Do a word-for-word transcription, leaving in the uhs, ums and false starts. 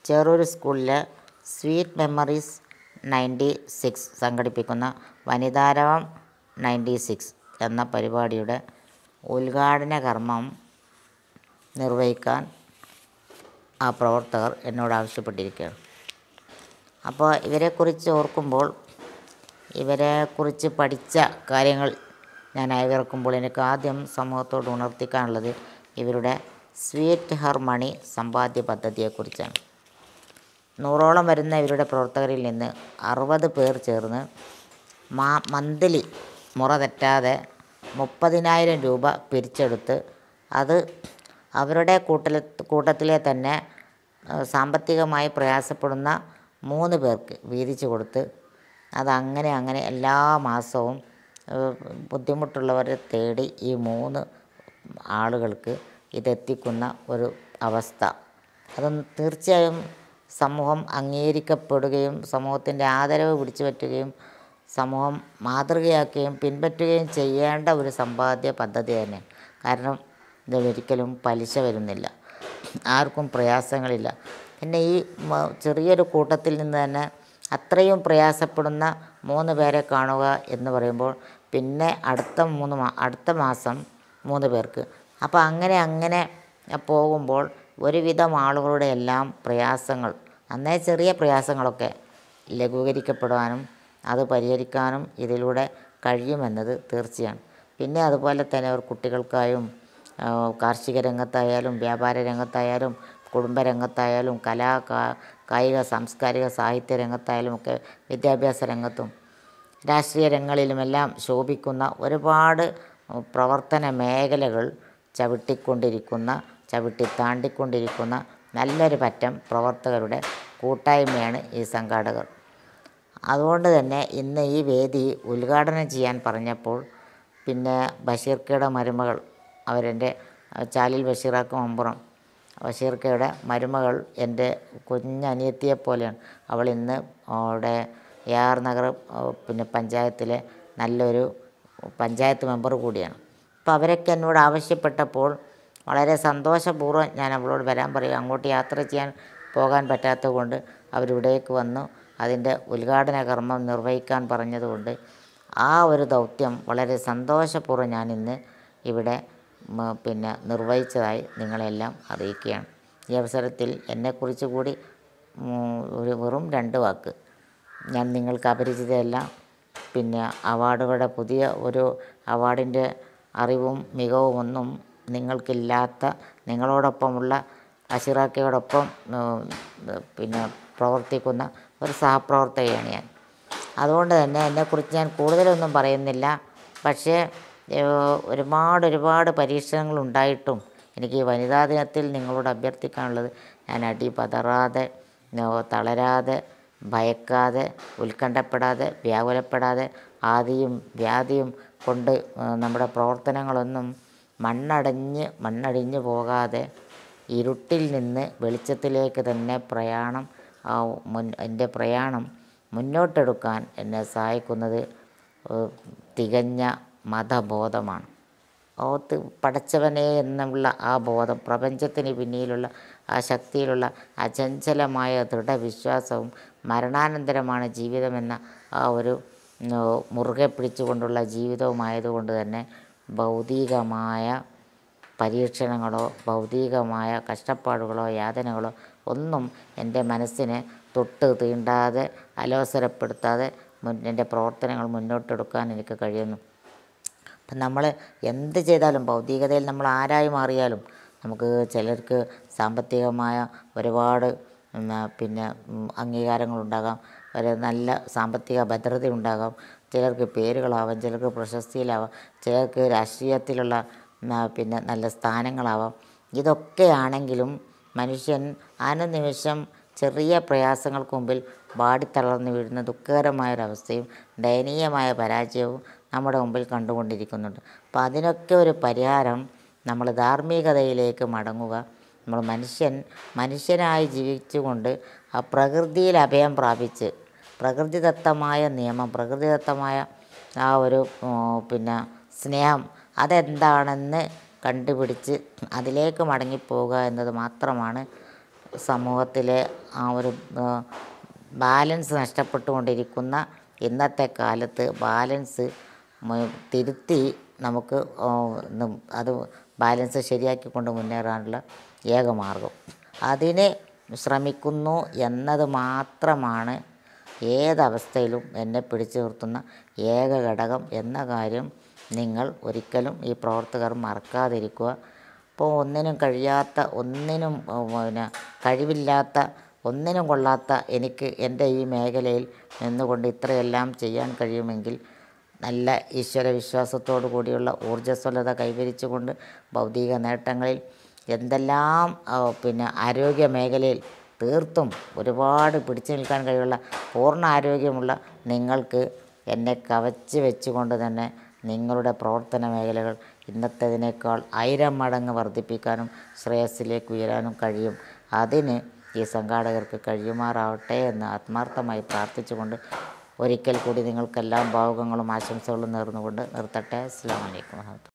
ചെറൂർ സ്കൂളിലെ sweet memories ninety six സംഘടിപ്പിക്കുന്ന വനിതാരവം ninety six എന്ന പരിപാടിയുടെ ഉദ്ഘാടന കർമ്മം നിർവഹിക്കാൻ ആ പ്രവർത്തകർ എന്നോട് ആവശ്യപ്പെട്ടിരിക്കുകയാണ്. അപ്പോൾ ഇവരെക്കുറിച്ച് ഓർക്കുമ്പോൾ, ഇവരെക്കുറിച്ച് പഠിച്ച കാര്യങ്ങൾ ഞാൻ അയവിറക്കുമ്പോൾ എനിക്ക് ആദ്യം സമൂഹത്തോട് ഉണർത്തിക്കാനുള്ളത് ഇവരുടെ സ്വീറ്റ് ഹാർമണി സമ്പാദ്യ പദ്ധതിയെക്കുറിച്ചാണ്. നൂറോളം വരുന്ന ഇവരുടെ പ്രവർത്തകരിൽ നിന്ന് അറുപത് പേർ ചേർന്ന് മാ മന്ത്ലി മുറ തെറ്റാതെ മുപ്പതിനായിരം രൂപ പിരിച്ചെടുത്ത് അത് അവരുടെ കൂട്ടൽ കൂട്ടത്തിലെ തന്നെ സാമ്പത്തികമായി പ്രയാസപ്പെടുന്ന മൂന്ന് പേർക്ക് വീതിച്ചു കൊടുത്ത് അതങ്ങനെ അങ്ങനെ എല്ലാ മാസവും ബുദ്ധിമുട്ടുള്ളവരെ തേടി ഈ മൂന്ന് ആളുകൾക്ക് ഇതെത്തിക്കുന്ന ഒരു അവസ്ഥ, അത് തീർച്ചയായും സമൂഹം അംഗീകരിക്കപ്പെടുകയും സമൂഹത്തിൻ്റെ ആദരവ് പിടിച്ചു പറ്റുകയും സമൂഹം മാതൃകയാക്കുകയും പിൻപറ്റുകയും ചെയ്യേണ്ട ഒരു സമ്പാദ്യ പദ്ധതി തന്നെ. കാരണം ഇതൊരിക്കലും പലിശ വരുന്നില്ല, ആർക്കും പ്രയാസങ്ങളില്ല. പിന്നെ ഈ ചെറിയൊരു കൂട്ടത്തിൽ നിന്ന് തന്നെ അത്രയും പ്രയാസപ്പെടുന്ന മൂന്ന് പേരെ കാണുക എന്ന് പറയുമ്പോൾ പിന്നെ അടുത്ത മൂന്ന് മാ അടുത്ത മാസം മൂന്ന് പേർക്ക്, അപ്പോൾ അങ്ങനെ അങ്ങനെ പോകുമ്പോൾ ഒരുവിധം ആളുകളുടെ എല്ലാം പ്രയാസങ്ങൾ, അന്നേ ചെറിയ പ്രയാസങ്ങളൊക്കെ ലഘൂകരിക്കപ്പെടുവാനും അത് പരിഹരിക്കാനും ഇതിലൂടെ കഴിയുമെന്നത് തീർച്ചയാണ്. പിന്നെ അതുപോലെ തന്നെ അവർ കുട്ടികൾക്കായും കാർഷിക രംഗത്തായാലും വ്യാപാര രംഗത്തായാലും കുടുംബരംഗത്തായാലും കലാ കായിക സാംസ്കാരിക സാഹിത്യ രംഗത്തായാലും ഒക്കെ വിദ്യാഭ്യാസ രംഗത്തും രാഷ്ട്രീയ രംഗങ്ങളിലുമെല്ലാം ശോഭിക്കുന്ന ഒരുപാട് പ്രവർത്തന മേഖലകൾ ചവിട്ടിക്കൊണ്ടിരിക്കുന്ന ചവിട്ടി താണ്ടിക്കൊണ്ടിരിക്കുന്ന നല്ലൊരു പറ്റം പ്രവർത്തകരുടെ കൂട്ടായ്മയാണ് ഈ സംഘാടകർ. അതുകൊണ്ട് തന്നെ ഇന്ന് ഈ വേദി ഉദ്ഘാടനം ചെയ്യാൻ പറഞ്ഞപ്പോൾ പിന്നെ ബഷീർക്കയുടെ മരുമകൾ, അവരെൻ്റെ ചാലിൽ ബഷീറാക്കും അമ്പുറം ബഷീർക്കയുടെ മരുമകൾ എൻ്റെ കുഞ്ഞനിയത്തിയെ പോലെയാണ്. അവൾ ഇന്ന് അവിടെ എ ആർ നഗർ പിന്നെ പഞ്ചായത്തിലെ നല്ലൊരു പഞ്ചായത്ത് മെമ്പർ കൂടിയാണ്. അപ്പോൾ അവരൊക്കെ എന്നോട് ആവശ്യപ്പെട്ടപ്പോൾ വളരെ സന്തോഷപൂർവ്വം ഞാൻ അവളോട് വരാൻ പറയും. അങ്ങോട്ട് യാത്ര ചെയ്യാൻ പോകാൻ പറ്റാത്തത് കൊണ്ട് അവരിവിടേക്ക് വന്നു അതിൻ്റെ ഉദ്ഘാടന കർമ്മം നിർവഹിക്കാൻ പറഞ്ഞതുകൊണ്ട് ആ ഒരു ദൗത്യം വളരെ സന്തോഷപൂർവ്വം ഞാനിന്ന് ഇവിടെ പിന്നെ നിർവഹിച്ചതായി നിങ്ങളെല്ലാം അറിയിക്കുകയാണ്. ഈ അവസരത്തിൽ എന്നെക്കുറിച്ച് കൂടി ഒരു വെറും രണ്ട് വാക്ക് ഞാൻ നിങ്ങൾക്ക് അപരിചിതയല്ല. പിന്നെ അവാർഡുകളുടെ പുതിയ ഒരു അവാർഡിൻ്റെ അറിവും മികവുമൊന്നും നിങ്ങൾക്കില്ലാത്ത, നിങ്ങളോടൊപ്പമുള്ള ബഷീറാക്കയോടൊപ്പം പിന്നെ പ്രവർത്തിക്കുന്ന ഒരു സഹപ്രവർത്തകയാണ് ഞാൻ. അതുകൊണ്ട് തന്നെ എന്നെക്കുറിച്ച് ഞാൻ കൂടുതലൊന്നും പറയുന്നില്ല. പക്ഷേ ഒരുപാട് ഒരുപാട് പരീക്ഷണങ്ങളുണ്ടായിട്ടും എനിക്ക് ഈ വനിതാ ദിനത്തിൽ നിങ്ങളോട് അഭ്യർത്ഥിക്കാനുള്ളത്, ഞാൻ അടി പതറാതെ തളരാതെ ഭയക്കാതെ ഉത്കണ്ഠപ്പെടാതെ വ്യാകുലപ്പെടാതെ ആദിയും വ്യാധിയും കൊണ്ട് നമ്മുടെ പ്രവർത്തനങ്ങളൊന്നും മണ്ണടഞ്ഞ് മണ്ണടിഞ്ഞു പോകാതെ ഇരുട്ടിൽ നിന്ന് വെളിച്ചത്തിലേക്ക് തന്നെ പ്രയാണം മുൻ എൻ്റെ പ്രയാണം മുന്നോട്ടെടുക്കാൻ എന്നെ സഹായിക്കുന്നത് തികഞ്ഞ മതബോധമാണ്. ഓ പടച്ചവനെ എന്നുള്ള ആ ബോധം, പ്രപഞ്ചത്തിന് പിന്നിലുള്ള ആ ശക്തിയിലുള്ള അചഞ്ചലമായ ദൃഢവിശ്വാസവും മരണാനന്തരമാണ് ജീവിതമെന്ന ആ ഒരു മുറുകെ പിടിച്ചുകൊണ്ടുള്ള ജീവിതവുമായതുകൊണ്ട് തന്നെ ഭൗതികമായ പരീക്ഷണങ്ങളോ ഭൗതികമായ കഷ്ടപ്പാടുകളോ യാതനകളോ ഒന്നും എൻ്റെ മനസ്സിനെ തൊട്ട് തീണ്ടാതെ അലോസരപ്പെടുത്താതെ മുൻ എൻ്റെ പ്രവർത്തനങ്ങൾ മുന്നോട്ടെടുക്കാൻ എനിക്ക് കഴിയുന്നു. അപ്പം നമ്മൾ എന്ത് ചെയ്താലും ഭൗതികതയിൽ നമ്മൾ ആരായി മാറിയാലും നമുക്ക് ചിലർക്ക് സാമ്പത്തികമായ ഒരുപാട് പിന്നെ അംഗീകാരങ്ങളുണ്ടാകാം, ഒരു നല്ല സാമ്പത്തിക ഭദ്രത ഉണ്ടാകാം, ചിലർക്ക് പേരുകളാവാം, ചിലർക്ക് പ്രശസ്തിയിലാവാം, ചിലർക്ക് രാഷ്ട്രീയത്തിലുള്ള പിന്നെ നല്ല സ്ഥാനങ്ങളാവാം. ഇതൊക്കെയാണെങ്കിലും മനുഷ്യൻ അനുനിമിഷം ചെറിയ പ്രയാസങ്ങൾക്ക് മുമ്പിൽ വാടിത്തളർന്നു വീഴുന്ന ദുഃഖകരമായൊരവസ്ഥയും ദയനീയമായ പരാജയവും നമ്മുടെ മുമ്പിൽ കണ്ടുകൊണ്ടിരിക്കുന്നുണ്ട്. അപ്പോൾ അതിനൊക്കെ ഒരു പരിഹാരം നമ്മൾ ധാർമ്മികതയിലേക്ക് മടങ്ങുക. നമ്മൾ മനുഷ്യൻ മനുഷ്യനായി ജീവിച്ചുകൊണ്ട് ആ പ്രകൃതിയിൽ അഭയം പ്രാപിച്ച് പ്രകൃതിദത്തമായ നിയമം, പ്രകൃതിദത്തമായ ആ ഒരു പിന്നെ സ്നേഹം അതെന്താണെന്ന് കണ്ടുപിടിച്ച് അതിലേക്ക് മടങ്ങിപ്പോവുക എന്നത് മാത്രമാണ് സമൂഹത്തിലെ ആ ഒരു ബാലൻസ് നഷ്ടപ്പെട്ടുകൊണ്ടിരിക്കുന്ന ഇന്നത്തെ കാലത്ത് ബാലൻസ് തിരുത്തി നമുക്ക് അത് ബാലൻസ് ശരിയാക്കിക്കൊണ്ട് മുന്നേറാനുള്ള ഏക മാർഗം. അതിന് ശ്രമിക്കുന്നു എന്നത് മാത്രമാണ് ഏതവസ്ഥയിലും എന്നെ പിടിച്ചു നിർത്തുന്ന ഏക ഘടകം എന്ന കാര്യം നിങ്ങൾ ഒരിക്കലും ഈ പ്രവർത്തകർ മറക്കാതിരിക്കുക. ഇപ്പോൾ ഒന്നിനും കഴിയാത്ത, ഒന്നിനും പിന്നെ കഴിവില്ലാത്ത, ഒന്നിനും കൊള്ളാത്ത എനിക്ക് എൻ്റെ ഈ മേഖലയിൽ നിന്നുകൊണ്ട് ഇത്രയെല്ലാം ചെയ്യാൻ കഴിയുമെങ്കിൽ നല്ല ഈശ്വര വിശ്വാസത്തോടു കൂടിയുള്ള ഊർജ്ജസ്വലത കൈവരിച്ചുകൊണ്ട് ഭൗതിക നേട്ടങ്ങളിൽ എന്തെല്ലാം പിന്നെ ആരോഗ്യ മേഖലയിൽ തീർത്തും ഒരുപാട് പിടിച്ചു നിൽക്കാൻ കഴിവുള്ള പൂർണ്ണ ആരോഗ്യമുള്ള നിങ്ങൾക്ക് എന്നെ കവച്ച് വെച്ചുകൊണ്ട് തന്നെ നിങ്ങളുടെ പ്രവർത്തന മേഖലകൾ ഇന്നത്തേതിനേക്കാൾ ആയിരം മടങ്ങ് വർദ്ധിപ്പിക്കാനും ശ്രേയസ്സിലേക്ക് ഉയരാനും കഴിയും. അതിന് ഈ സംഘാടകർക്ക് കഴിയുമാറാവട്ടെ എന്ന് ആത്മാർത്ഥമായി പ്രാർത്ഥിച്ചുകൊണ്ട് ഒരിക്കൽ കൂടി നിങ്ങൾക്കെല്ലാം ഭാവുകങ്ങളും ആശംസകളും നേർന്നുകൊണ്ട് നിർത്തട്ടെ. അസ്സലാമു അലൈക്കും.